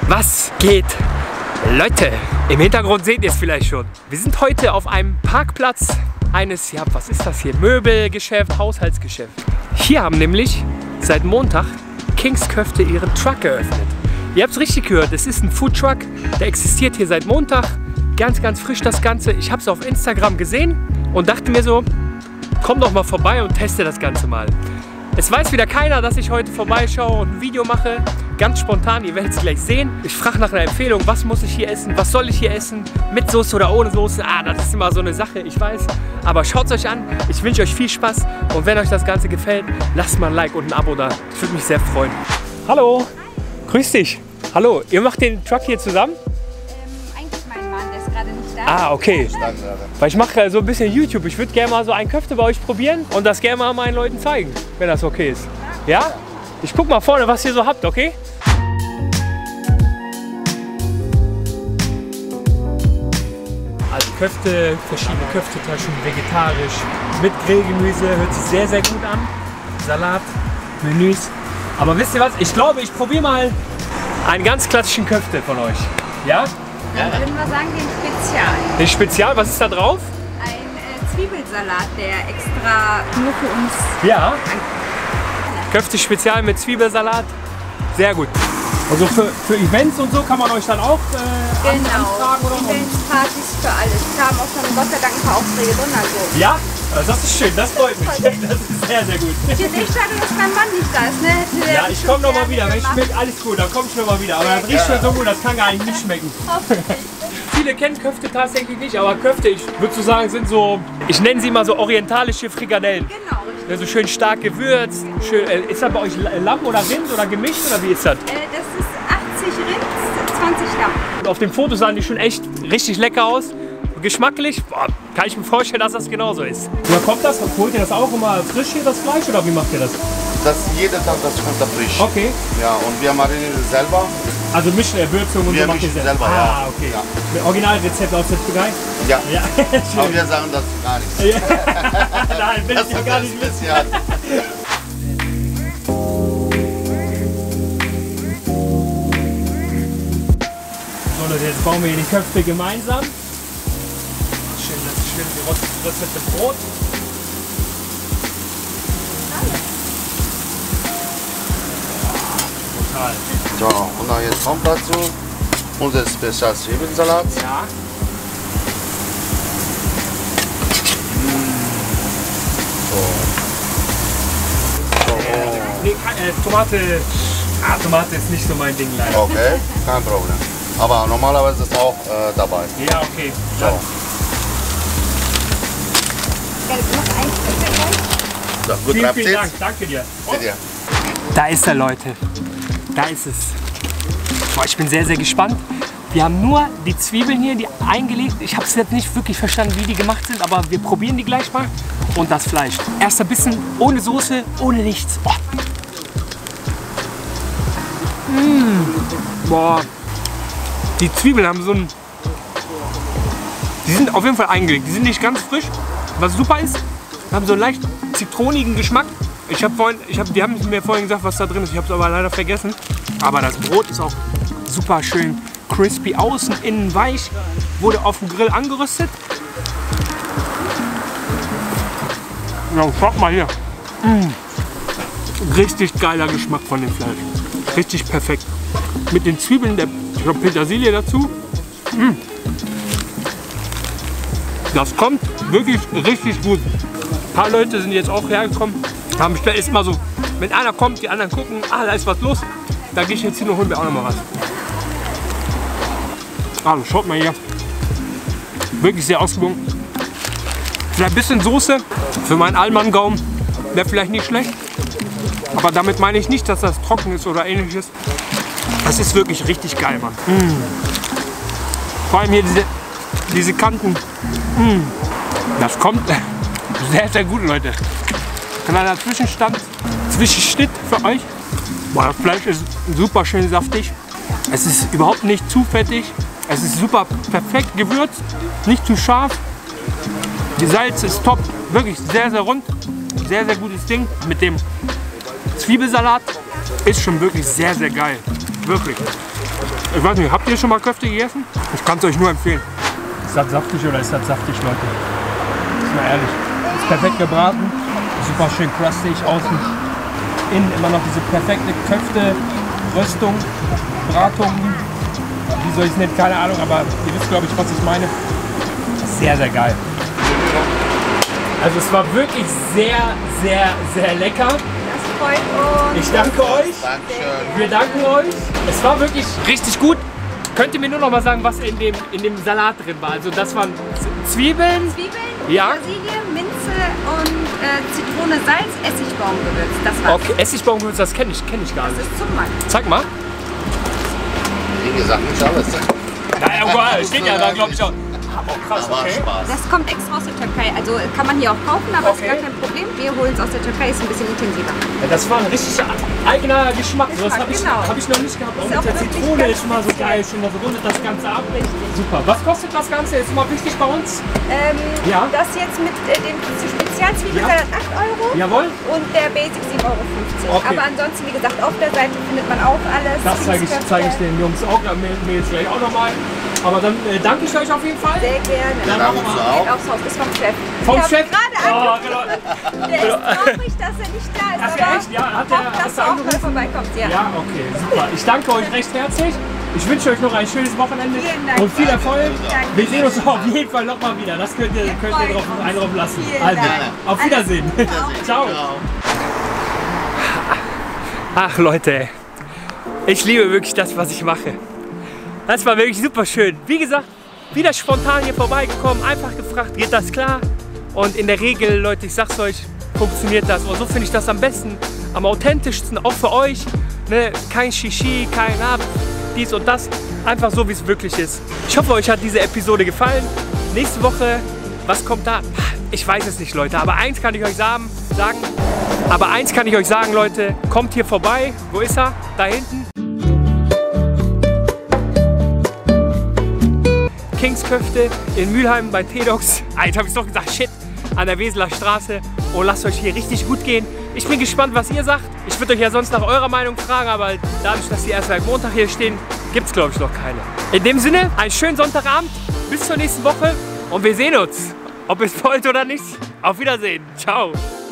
Was geht? Leute, im Hintergrund seht ihr es vielleicht schon. Wir sind heute auf einem Parkplatz eines, ja, was ist das hier? Möbelgeschäft, Haushaltsgeschäft. Hier haben nämlich seit Montag King's Köfte ihren Truck geöffnet. Ihr habt es richtig gehört, es ist ein Foodtruck, der existiert hier seit Montag. Ganz, ganz frisch das Ganze. Ich habe es auf Instagram gesehen und dachte mir so, komm doch mal vorbei und teste das Ganze mal. Es weiß wieder keiner, dass ich heute vorbeischaue und ein Video mache. Ganz spontan, ihr werdet es gleich sehen. Ich frage nach einer Empfehlung, was muss ich hier essen, was soll ich hier essen, mit Soße oder ohne Soße. Das ist immer so eine Sache, ich weiß. Aber schaut es euch an, ich wünsche euch viel Spaß. Und wenn euch das Ganze gefällt, lasst mal ein Like und ein Abo da. Ich würde mich sehr freuen. Hallo, grüß dich. Hallo, ihr macht den Truck hier zusammen? Eigentlich mein Mann, der ist gerade nicht da. Ah, okay. Weil ich mache so ein bisschen YouTube. Ich würde gerne mal so ein Köfte bei euch probieren und das gerne mal meinen Leuten zeigen, wenn das okay ist. Ja? Ich guck mal vorne, was ihr so habt, okay? Also Köfte, verschiedene Köftetaschen, vegetarisch, mit Grillgemüse, hört sich sehr, sehr gut an. Salat, Menüs. Aber wisst ihr was? Ich glaube, ich probiere mal einen ganz klassischen Köfte von euch. Ja? Dann würden wir sagen, den Spezial. Den Spezial, was ist da drauf? Ein Zwiebelsalat, der extra nur für uns. Ja. Köfte Spezial mit Zwiebelsalat. Sehr gut. Also für Events und so kann man euch dann auch anfragen oder so? Events, Partys, für alles. Wir haben auch schon Gott sei Dank ein paar Aufträge drin. Also. Ja? Also das ist schön, das freut mich. Das ist sehr, sehr gut. Ich finde echt schade, dass mein Mann nicht da ist. Ne? Ja, ich komme nochmal wieder. Wenn es schmeckt, alles gut, dann komme ich nochmal wieder. Aber das riecht schon so gut, das kann gar nicht schmecken. Viele kennen Köfte tatsächlich nicht, aber Köfte, ich würde so sagen, sind so, ich nenne sie mal so orientalische Frikadellen. Genau, richtig. Ja, so schön stark gewürzt. Schön, ist das bei euch Lamm oder Rind oder gemischt oder wie ist das? Das ist 80 Rind, 20 Lamm. Und auf dem Foto sahen die schon echt richtig lecker aus. Geschmacklich, boah, kann ich mir vorstellen, dass das genauso ist. Woher kommt das? Holt ihr das auch immer frisch hier, das Fleisch, oder wie macht ihr das? Das jeden Tag, das kommt da frisch. Okay. Ja, und wir marinieren selber. Also mischen Würzung und wir so macht ihr selber, ja. ja. Okay. Ja. Mit Originalrezept aus der Türkei? Ja. Ja. Aber wir sagen das gar nicht. Nein, will ich gar nicht wissen. So Leute, jetzt bauen wir hier die Köpfe gemeinsam. Schön, das ist schön geröstete Brot. Total. So, und dann jetzt kommt dazu unser Spezial Zwiebelsalat. Ja. Nee, Tomate. Tomate ist nicht so mein Ding leider. Okay, kein Problem. Aber normalerweise ist es auch dabei. Ja, okay. So. So, gut Vielen Dank, danke dir. Bitte. Da ist er, Leute. Da ist es. Boah, ich bin sehr, sehr gespannt. Wir haben nur die Zwiebeln hier, die eingelegt. Ich habe es jetzt nicht wirklich verstanden, wie die gemacht sind, aber wir probieren die gleich mal. Und das Fleisch. Erster Bissen, ohne Soße, ohne nichts. Oh. Boah. Die Zwiebeln haben so einen... Die sind auf jeden Fall eingelegt. Die sind nicht ganz frisch. Was super ist, haben so einen leicht zitronigen Geschmack. Die haben mir vorhin gesagt, was da drin ist. Ich habe es aber leider vergessen. Aber das Brot ist auch super schön crispy außen, innen weich. Wurde auf dem Grill angeröstet. Ja, schaut mal hier. Richtig geiler Geschmack von dem Fleisch. Richtig perfekt. Mit den Zwiebeln, der Petersilie dazu. Das kommt wirklich richtig gut. Ein paar Leute sind jetzt auch hergekommen. Haben bestellt, ist mal so, wenn einer kommt, die anderen gucken, da ist was los. Da gehe ich jetzt hin und hole mir auch noch mal was. Also schaut mal hier. Wirklich sehr ausgewogen. Vielleicht ein bisschen Soße für meinen Allmann-Gaumen wäre vielleicht nicht schlecht. Aber damit meine ich nicht, dass das trocken ist oder ähnliches. Das ist wirklich richtig geil, Mann. Vor allem hier diese Kanten. Das kommt sehr, sehr gut, Leute. Kleiner Zwischenschnitt für euch. Boah, das Fleisch ist super schön saftig. Es ist überhaupt nicht zu fettig. Es ist super perfekt gewürzt, nicht zu scharf. Die Salz ist top, wirklich sehr, sehr rund. Sehr, sehr gutes Ding. Mit dem Zwiebelsalat ist schon wirklich sehr, sehr geil. Wirklich. Ich weiß nicht, habt ihr schon mal Köfte gegessen? Ich kann es euch nur empfehlen. Ist das saftig oder ist das saftig, Leute? Ist mal ehrlich. Ist perfekt gebraten, super schön crustig, außen, innen immer noch diese perfekte Köfte, Röstung, Bratung. Wie soll ich es nennen? Keine Ahnung, aber ihr wisst, glaube ich, was ich meine. Sehr, sehr geil. Also es war wirklich sehr, sehr, sehr lecker. Das freut uns. Ich danke euch. Dankeschön. Wir danken euch. Es war wirklich richtig gut. Könnt ihr mir nur noch mal sagen, was in dem Salat drin war? Also das waren Zwiebeln. Ja. Petersilie, Minze und Zitrone, Salz, Essigbaumgewürz. Das war's. Okay, Essigbaumgewürz, das kenne ich gar Das nicht. ist zum Mann. Zeig mal. Wie gesagt, nicht alles. Ja, steht ja da, glaube ich, auch. Oh, krass, Aber okay. Spaß. Das kommt extra aus der Türkei. Also kann man hier auch kaufen, aber Okay. ist gar kein Problem. Wir holen es aus der Türkei, ist ein bisschen intensiver. Ja, das war ein richtig eigener Geschmack. So, das habe ich, genau. hab ich noch nicht gehabt. Auch Ist mit auch der wirklich Zitrone ganz ist schon mal so geil. Schon mal so rundet das Ganze ab. Super. Was kostet das Ganze? Ist mal wichtig bei uns. Ja. Das jetzt mit dem Spezialzwiebelsalat 8 Euro Jawohl. und der Basic 7,50 Euro. Okay. Aber ansonsten, wie gesagt, auf der Seite findet man auch alles. Das zeige Pfingstköfte. ich den Jungs auch, mir jetzt gleich auch nochmal. Aber dann danke ich euch auf jeden Fall. Sehr gerne. Dann Danke machen wir auch. Geht aufs Haus, ist vom Chef. Vom Ich hab Chef? gerade Oh, angerufen. genau. Der ist traurig, dass er nicht da ist. Ach, aber echt? Ja, hat hofft, er dass er auch mal angerufen? vorbeikommt. Ja. Ja, okay, super. Ich danke euch recht herzlich. Ich wünsche euch noch ein schönes Wochenende Vielen Dank. und viel Erfolg. Danke. Wir sehen uns auf jeden Fall nochmal wieder. Das könnt ihr freuen drauf, uns. einen drauf lassen. Vielen Also, Dank. auf Wiedersehen. Ciao. Ach Leute, ich liebe wirklich das, was ich mache. Das war wirklich super schön. Wie gesagt, wieder spontan hier vorbeigekommen, einfach gefragt, geht das klar? Und in der Regel, Leute, ich sag's euch, funktioniert das. Und so finde ich das am besten, am authentischsten, auch für euch. Ne? Kein Shishi, kein dies und das. Einfach so, wie es wirklich ist. Ich hoffe, euch hat diese Episode gefallen. Nächste Woche, was kommt da? Ich weiß es nicht, Leute, aber eins kann ich euch sagen. Leute, kommt hier vorbei. Wo ist er? Da hinten. Kingsköfte in Mülheim bei T-Docs. Jetzt habe ich doch gesagt, shit, an der Weseler Straße. Und lasst euch hier richtig gut gehen. Ich bin gespannt, was ihr sagt. Ich würde euch ja sonst nach eurer Meinung fragen, aber dadurch, dass die erst seit Montag hier stehen, gibt es, glaube ich, noch keine. In dem Sinne, einen schönen Sonntagabend. Bis zur nächsten Woche und wir sehen uns. Ob ihr es wollt oder nicht. Auf Wiedersehen. Ciao.